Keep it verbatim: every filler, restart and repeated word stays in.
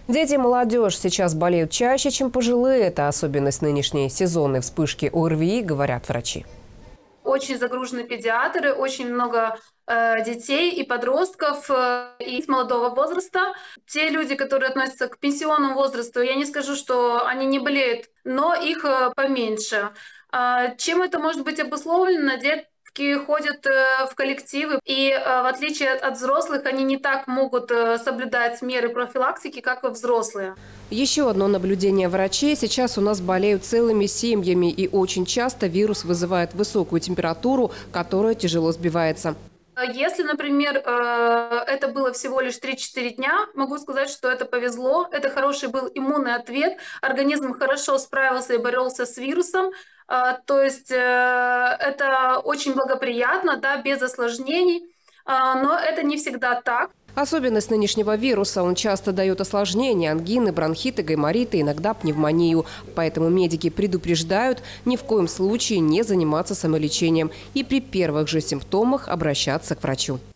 Дети и молодежь сейчас болеют чаще, чем пожилые. Это особенность нынешней сезонной вспышки ОРВИ, говорят врачи. Очень загружены педиатры, очень много э, детей и подростков э, и с молодого возраста. Те люди, которые относятся к пенсионному возрасту, я не скажу, что они не болеют, но их э, поменьше. А чем это может быть обусловлено? Детки ходят э, в коллективы, и э, в отличие от взрослых, они не так могут э, соблюдать меры профилактики, как и взрослые. Еще одно наблюдение врачей. Сейчас у нас болеют целыми семьями, и очень часто вирус вызывает высокую температуру, которая тяжело сбивается. Если, например, это было всего лишь три-четыре дня, могу сказать, что это повезло. Это хороший был иммунный ответ. Организм хорошо справился и боролся с вирусом. То есть это очень благоприятно, да, без осложнений. Но это не всегда так. Особенность нынешнего вируса – он часто дает осложнения – ангины, бронхиты, гаймориты, иногда пневмонию. Поэтому медики предупреждают ни в коем случае не заниматься самолечением и при первых же симптомах обращаться к врачу.